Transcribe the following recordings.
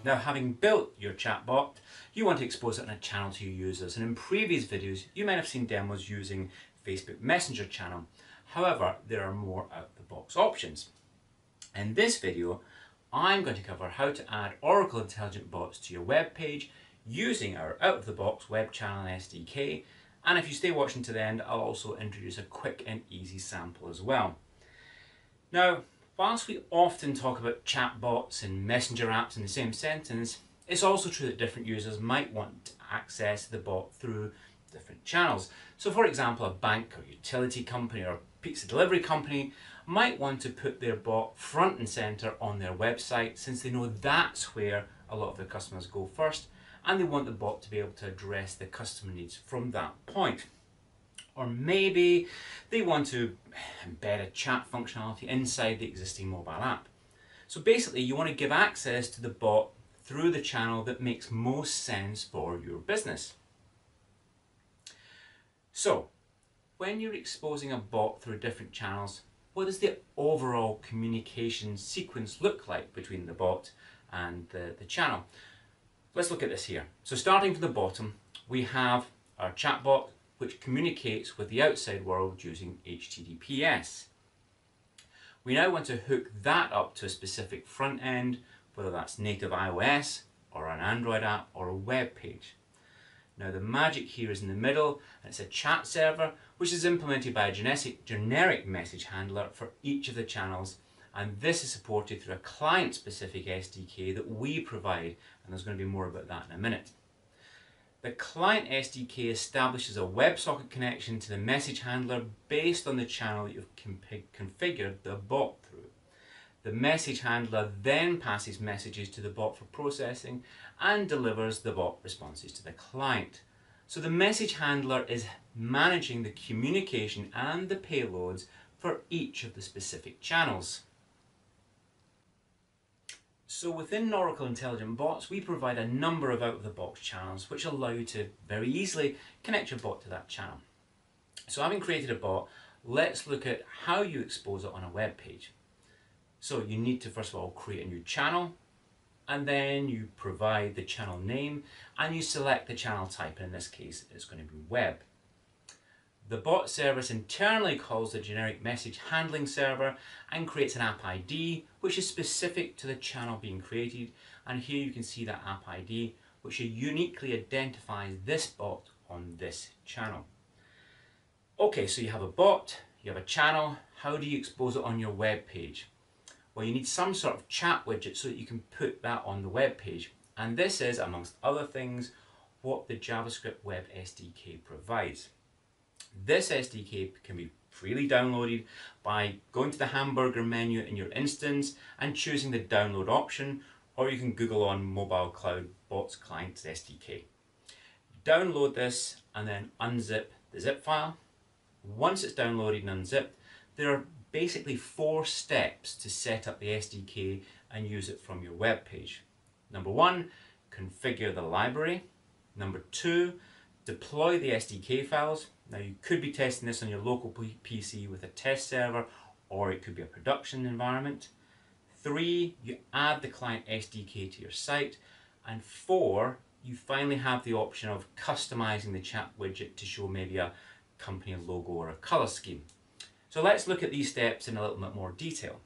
Now, having built your chatbot, you want to expose it on a channel to your users, and in previous videos you might have seen demos using Facebook Messenger channel. However, there are more out-of-the-box options. In this video, I'm going to cover how to add Oracle Intelligent Bots to your web page using our out-of-the-box web channel SDK, and if you stay watching to the end, I'll also introduce a quick and easy sample as well. Now, whilst we often talk about chatbots and messenger apps in the same sentence, it's also true that different users might want to access the bot through different channels. So for example, a bank or utility company or a pizza delivery company might want to put their bot front and center on their website, since they know that's where a lot of their customers go first, and they want the bot to be able to address the customer needs from that point. Or maybe they want to embed a chat functionality inside the existing mobile app. So basically you want to give access to the bot through the channel that makes most sense for your business. So when you're exposing a bot through different channels, what does the overall communication sequence look like between the bot and the channel? Let's look at this here. So starting from the bottom, we have our chatbot, which communicates with the outside world using HTTPS. We now want to hook that up to a specific front end, whether that's native iOS or an Android app or a web page. Now the magic here is in the middle, and it's a chat server which is implemented by a generic message handler for each of the channels, and this is supported through a client-specific SDK that we provide, and there's going to be more about that in a minute. The client SDK establishes a WebSocket connection to the message handler based on the channel that you've configured the bot through. The message handler then passes messages to the bot for processing and delivers the bot responses to the client. So the message handler is managing the communication and the payloads for each of the specific channels. So within Oracle Intelligent Bots, we provide a number of out-of-the-box channels which allow you to very easily connect your bot to that channel. So having created a bot, let's look at how you expose it on a web page. So you need to first of all create a new channel, and then you provide the channel name and you select the channel type, and in this case it's going to be web. The bot service internally calls the generic message handling server and creates an app ID which is specific to the channel being created, and here you can see that app ID which uniquely identifies this bot on this channel. Okay, so you have a bot, you have a channel. How do you expose it on your web page? Well, you need some sort of chat widget so that you can put that on the web page, and this is, amongst other things, what the JavaScript Web SDK provides. This SDK can be freely downloaded by going to the hamburger menu in your instance and choosing the download option, or you can Google on Mobile Cloud Bots Clients SDK. Download this and then unzip the zip file. Once it's downloaded and unzipped, there are basically 4 steps to set up the SDK and use it from your web page. Number 1, configure the library. Number 2, deploy the SDK files. Now you could be testing this on your local PC with a test server, or it could be a production environment. 3, you add the client SDK to your site. And 4, you finally have the option of customizing the chat widget to show maybe a company logo or a color scheme. So let's look at these steps in a little bit more detail.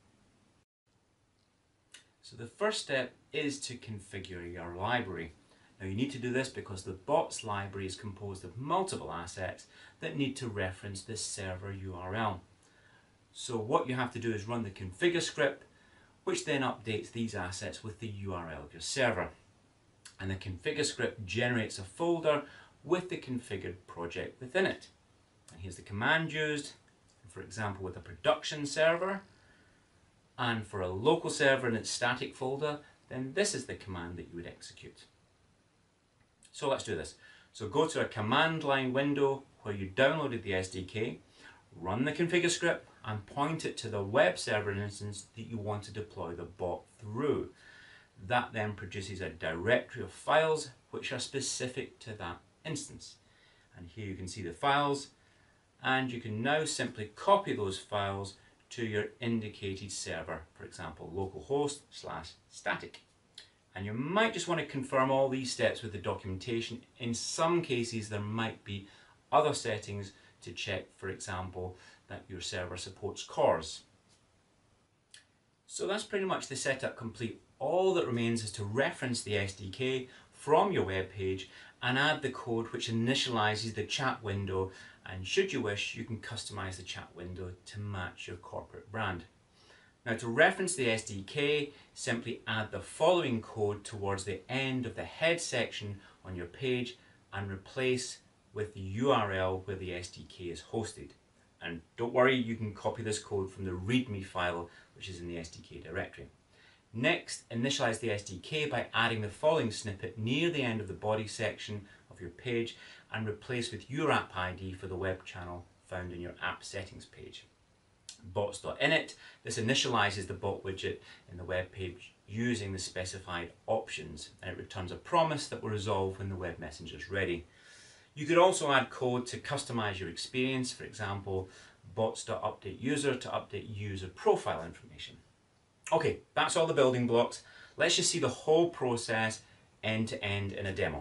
So the first step is to configure your library. Now you need to do this because the bot's library is composed of multiple assets that need to reference this server URL. So what you have to do is run the configure script, which then updates these assets with the URL of your server. And the configure script generates a folder with the configured project within it. And here's the command used. For example, with a production server, and for a local server in its static folder, then this is the command that you would execute. So let's do this. So go to a command line window where you downloaded the SDK, run the configure script and point it to the web server instance that you want to deploy the bot through. That then produces a directory of files which are specific to that instance. And here you can see the files, and you can now simply copy those files to your indicated server, for example localhost/static. And you might just want to confirm all these steps with the documentation. In some cases, there might be other settings to check, for example, that your server supports CORS. So that's pretty much the setup complete. All that remains is to reference the SDK from your web page and add the code which initializes the chat window, and should you wish, you can customize the chat window to match your corporate brand. Now, to reference the SDK, simply add the following code towards the end of the head section on your page and replace with the URL where the SDK is hosted. And don't worry, you can copy this code from the README file which is in the SDK directory. Next, initialize the SDK by adding the following snippet near the end of the body section of your page and replace with your app ID for the web channel found in your app settings page. Bots.init, this initializes the bot widget in the web page using the specified options, and it returns a promise that will resolve when the web messenger is ready. You could also add code to customize your experience, for example, bots.updateUser to update user profile information. Okay, that's all the building blocks. Let's just see the whole process end to end in a demo.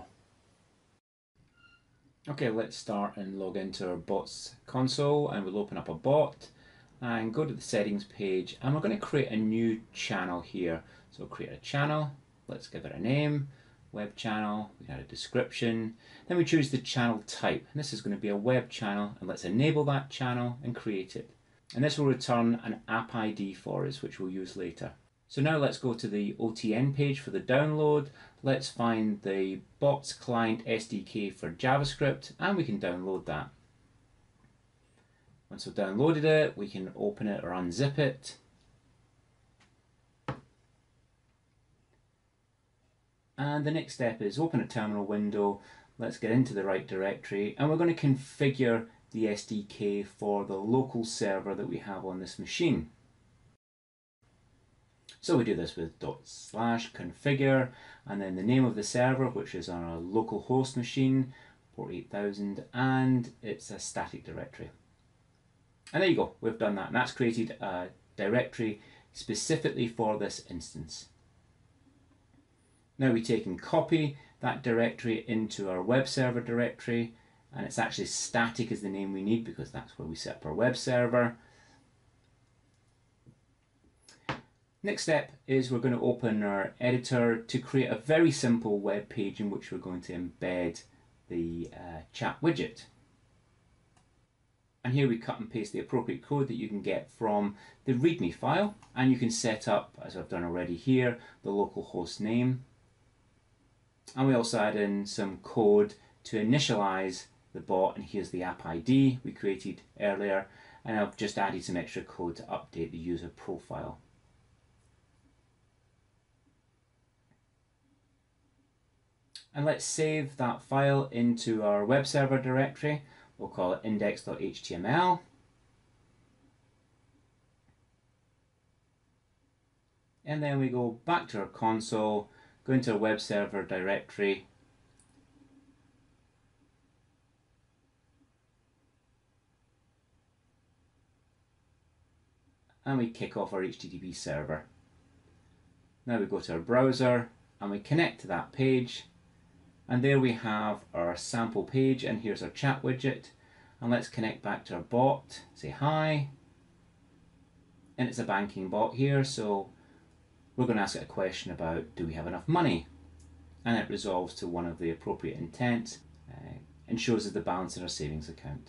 Okay, let's start and log into our bots console, and we'll open up a bot and go to the settings page, and we're going to create a new channel here. So we'll create a channel, let's give it a name, web channel, we add a description, then we choose the channel type, and this is going to be a web channel, and let's enable that channel and create it. And this will return an app ID for us, which we'll use later. So now let's go to the OTN page for the download. Let's find the Bots Client SDK for JavaScript, and we can download that. Once we've downloaded it, we can open it or unzip it. And the next step is open a terminal window. Let's get into the right directory, and we're going to configure the SDK for the local server that we have on this machine. So we do this with /configure and then the name of the server, which is on our local host machine, port 8000, and it's a static directory. And there you go, we've done that, and that's created a directory specifically for this instance. Now we take and copy that directory into our web server directory, and it's actually static is the name we need because that's where we set up our web server. Next step is we're going to open our editor to create a very simple web page in which we're going to embed the chat widget. And here we cut and paste the appropriate code that you can get from the README file, and you can set up, as I've done already here, the local host name. And we also add in some code to initialize the bot, and here's the app ID we created earlier, and I've just added some extra code to update the user profile. And let's save that file into our web server directory. We'll call it index.html. And then we go back to our console, go into our web server directory, and we kick off our HTTP server. Now we go to our browser and we connect to that page, and there we have our sample page, and here's our chat widget. And let's connect back to our bot, say hi, and it's a banking bot here, so we're going to ask it a question about do we have enough money, and it resolves to one of the appropriate intents and shows us the balance in our savings account.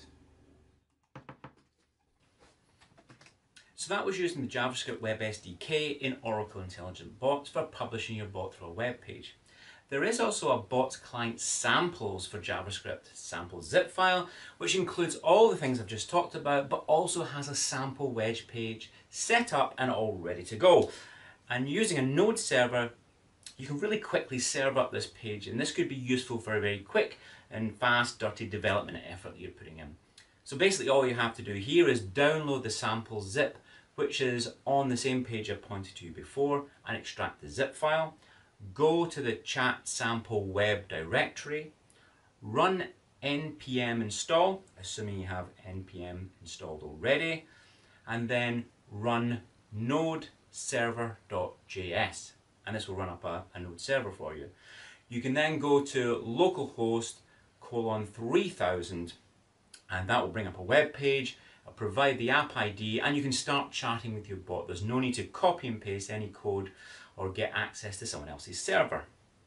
So that was using the JavaScript Web SDK in Oracle Intelligent Bots for publishing your bot to a web page. There is also a Bots Client Samples for JavaScript sample zip file, which includes all the things I've just talked about, but also has a sample wedge page set up and all ready to go. And using a Node server, you can really quickly serve up this page, and this could be useful for a very quick and fast, dirty development effort that you're putting in. So basically all you have to do here is download the sample zip, which is on the same page I pointed to before, and extract the zip file. Go to the chat sample web directory, run npm install, assuming you have npm installed already, and then run node server.js. and this will run up a node server for you. You can then go to localhost :3000, and that will bring up a web page, provide the app ID, and you can start chatting with your bot. There's no need to copy and paste any code or get access to someone else's server.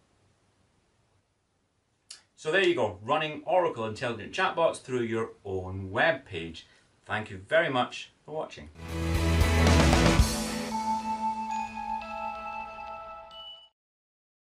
So there you go, running Oracle Intelligent Chatbots through your own web page. Thank you very much for watching.